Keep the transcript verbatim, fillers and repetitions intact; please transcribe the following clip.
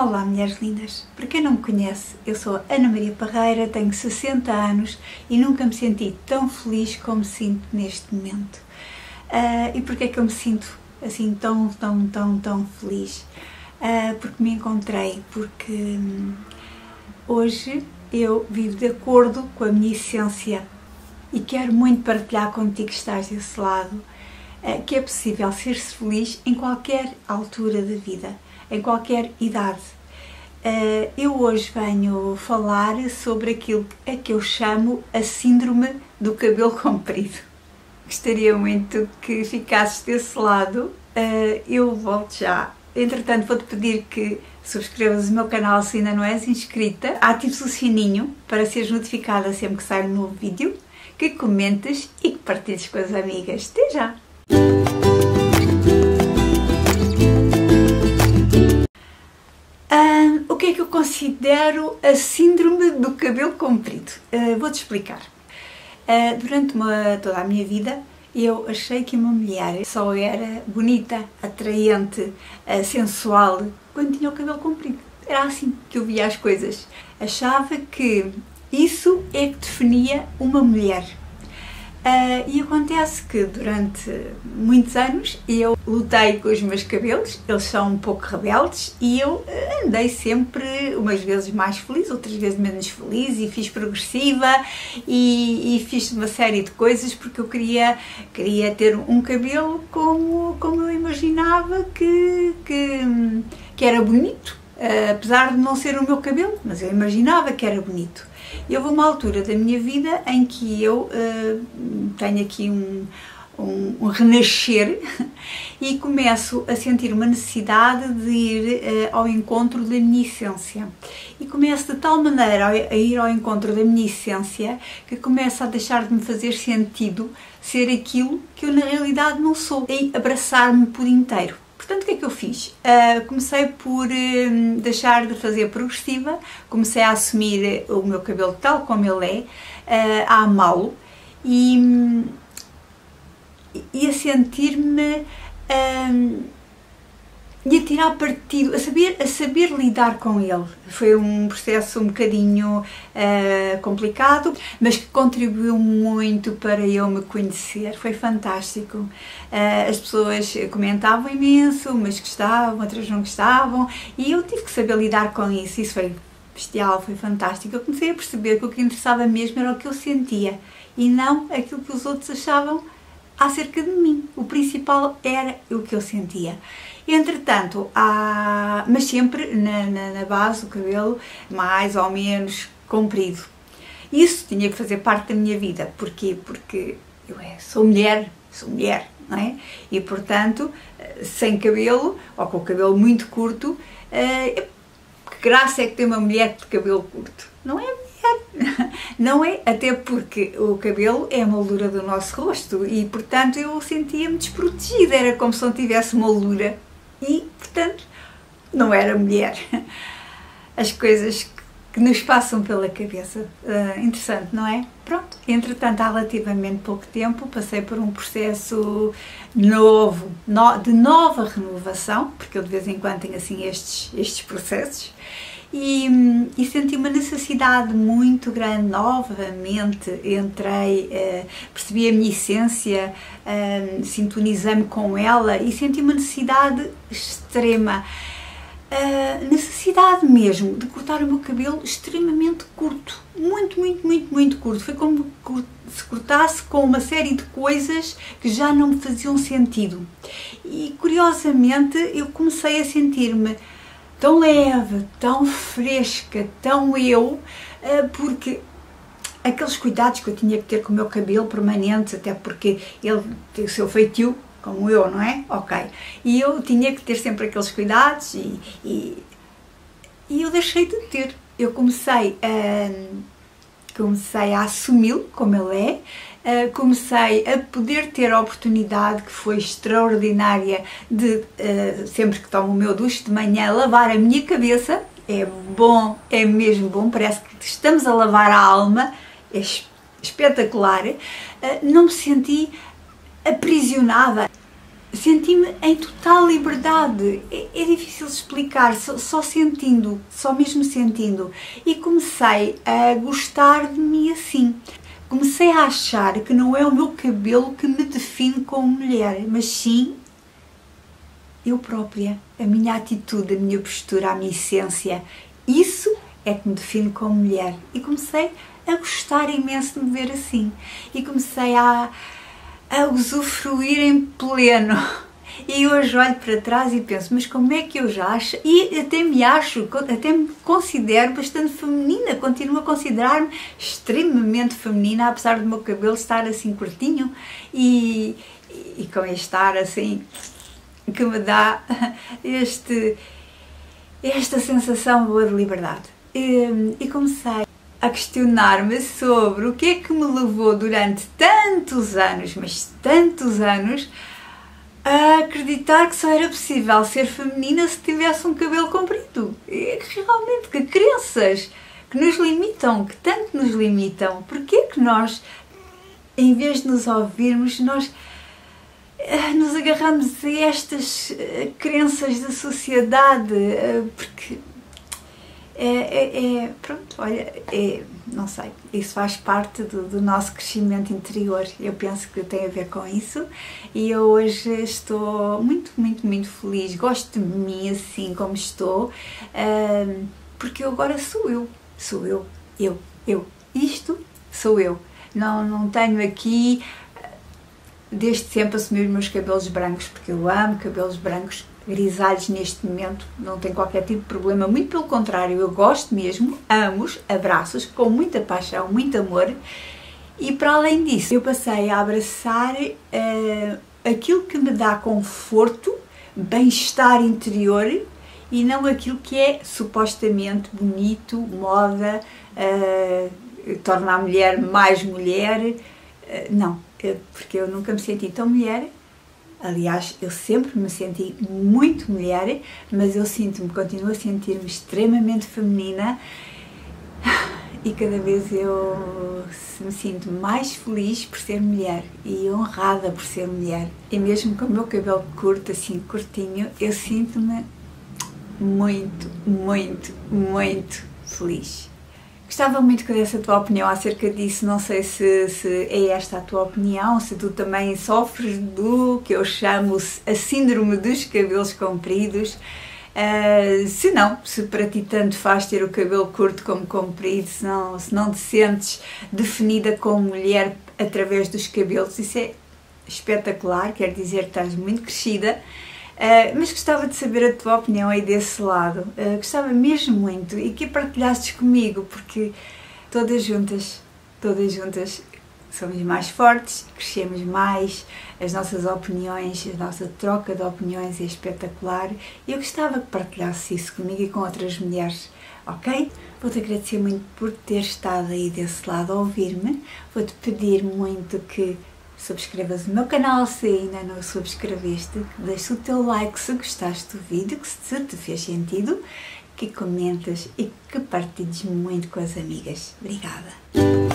Olá, mulheres lindas! Para quem não me conhece, eu sou Ana Maria Parreira, tenho sessenta anos e nunca me senti tão feliz como me sinto neste momento. Uh, e porquê é que eu me sinto assim tão, tão, tão, tão feliz? Uh, porque me encontrei, porque hum, hoje eu vivo de acordo com a minha essência e quero muito partilhar contigo que estás desse lado, uh, que é possível ser-se feliz em qualquer altura da vida, em qualquer idade. Uh, eu hoje venho falar sobre aquilo a que eu chamo a síndrome do cabelo comprido. Gostaria muito que ficasses desse lado. Uh, eu volto já. Entretanto, vou-te pedir que subscrevas o meu canal se ainda não és inscrita, atives o sininho para seres notificada sempre que sair um novo vídeo, que comentes e que partilhes com as amigas. Até já! Um, o que é que eu considero a síndrome do cabelo comprido? Uh, Vou-te explicar. Uh, durante uma, toda a minha vida, eu achei que uma mulher só era bonita, atraente, uh, sensual, quando tinha o cabelo comprido. Era assim que eu via as coisas. Achava que isso é que definia uma mulher. Uh, e acontece que durante muitos anos eu lutei com os meus cabelos, eles são um pouco rebeldes e eu andei sempre, umas vezes mais feliz, outras vezes menos feliz, e fiz progressiva e, e fiz uma série de coisas porque eu queria, queria ter um cabelo como, como eu imaginava que, que, que era bonito, uh, apesar de não ser o meu cabelo, mas eu imaginava que era bonito. E houve uma altura da minha vida em que eu uh, tenho aqui um, um, um renascer e começo a sentir uma necessidade de ir uh, ao encontro da minha essência. E começo de tal maneira a ir ao encontro da minha essência que começo a deixar de me fazer sentido ser aquilo que eu na realidade não sou, e abraçar-me por inteiro. Portanto, o que é que eu fiz? Uh, comecei por uh, deixar de fazer progressiva, comecei a assumir o meu cabelo tal como ele é, uh, a amá-lo e, e a sentir-me uh, e a tirar partido, a saber, a saber lidar com ele. Foi um processo um bocadinho uh, complicado, mas que contribuiu muito para eu me conhecer. Foi fantástico. Uh, as pessoas comentavam imenso, umas gostavam, outras não gostavam, e eu tive que saber lidar com isso. Isso foi bestial, foi fantástico. Eu comecei a perceber que o que interessava mesmo era o que eu sentia e não aquilo que os outros achavam acerca de mim. O principal era o que eu sentia. Entretanto, há, mas sempre na, na, na base, o cabelo mais ou menos comprido. Isso tinha que fazer parte da minha vida. Porquê? Porque eu é, sou mulher, sou mulher, não é? E portanto, sem cabelo, ou com o cabelo muito curto, que graça é que tem uma mulher de cabelo curto? Não é mulher. Não é, até porque o cabelo é a moldura do nosso rosto e, portanto, eu sentia-me desprotegida, era como se não tivesse moldura e, portanto, não era mulher. As coisas que nos passam pela cabeça, uh, interessante, não é? Pronto, entretanto, há relativamente pouco tempo passei por um processo novo, no, de nova renovação, porque eu de vez em quando tenho assim estes, estes processos, E, e senti uma necessidade muito grande, novamente entrei, uh, percebi a minha essência, uh, sintonizei-me com ela e senti uma necessidade extrema, uh, necessidade mesmo de cortar o meu cabelo extremamente curto, muito, muito, muito, muito curto. Foi como se cortasse com uma série de coisas que já não me faziam sentido. E curiosamente eu comecei a sentir-me tão leve, tão fresca, tão eu, porque aqueles cuidados que eu tinha que ter com o meu cabelo permanentes, até porque ele tem o seu feitio, como eu, não é? Ok. E eu tinha que ter sempre aqueles cuidados e, e, e eu deixei de ter. Eu comecei a, comecei a assumi-lo como ele é, Uh, comecei a poder ter a oportunidade, que foi extraordinária, de uh, sempre que tomo o meu duche de manhã lavar a minha cabeça. É bom, é mesmo bom, parece que estamos a lavar a alma, é espetacular. Uh, não me senti aprisionada. senti-me em total liberdade. É, é difícil de explicar, só, só sentindo, só mesmo sentindo. E comecei a gostar de mim assim. Comecei a achar que não é o meu cabelo que me define como mulher, mas sim eu própria, a minha atitude, a minha postura, a minha essência. Isso é que me define como mulher. E comecei a gostar imenso de me ver assim. E comecei a, a usufruir em pleno. E hoje olho para trás e penso, mas como é que eu já acho? E até me acho, até me considero bastante feminina. Continuo a considerar-me extremamente feminina, apesar do meu cabelo estar assim curtinho. E, e com este ar assim, que me dá este, esta sensação boa de liberdade. E, e comecei a questionar-me sobre o que é que me levou durante tantos anos, mas tantos anos, a acreditar que só era possível ser feminina se tivesse um cabelo comprido. E realmente, que crenças que nos limitam, que tanto nos limitam. Porquê que nós, em vez de nos ouvirmos, nós nos agarramos a estas crenças da sociedade? Porque É, é, é, pronto, olha, é, não sei, isso faz parte do, do nosso crescimento interior. Eu penso que tem a ver com isso e eu hoje estou muito, muito, muito feliz. Gosto de mim assim como estou, uh, porque eu agora sou eu, sou eu, eu, eu. Isto sou eu. Não, não tenho aqui, desde sempre, assumir os meus cabelos brancos, porque eu amo cabelos brancos. Grisalhos neste momento, não tem qualquer tipo de problema, muito pelo contrário, eu gosto mesmo, amo-os, abraço-os com muita paixão, muito amor. E para além disso, eu passei a abraçar uh, aquilo que me dá conforto, bem-estar interior e não aquilo que é supostamente bonito, moda, uh, torna a mulher mais mulher. Uh, não, porque eu nunca me senti tão mulher. Aliás, eu sempre me senti muito mulher, mas eu sinto-me, continuo a sentir-me extremamente feminina e cada vez eu me sinto mais feliz por ser mulher e honrada por ser mulher. E mesmo com o meu cabelo curto, assim, curtinho, eu sinto-me muito, muito, muito feliz. Gostava muito que desse a tua opinião acerca disso, não sei se, se é esta a tua opinião, se tu também sofres do que eu chamo a síndrome dos cabelos compridos, uh, se não, se para ti tanto faz ter o cabelo curto como comprido, se não, se não te sentes definida como mulher através dos cabelos, isso é espetacular, quer dizer que estás muito crescida. Uh, mas gostava de saber a tua opinião aí desse lado, uh, gostava mesmo muito e que partilhasses comigo, porque todas juntas, todas juntas somos mais fortes, crescemos mais, as nossas opiniões, a nossa troca de opiniões é espetacular e eu gostava que partilhasses isso comigo e com outras mulheres, ok? Vou-te agradecer muito por ter estado aí desse lado a ouvir-me, vou-te pedir muito que subscrevas o meu canal se ainda não o subscreveste, que deixes o teu like se gostaste do vídeo, que se te fez sentido, que comentas e que partilhes muito com as amigas. Obrigada!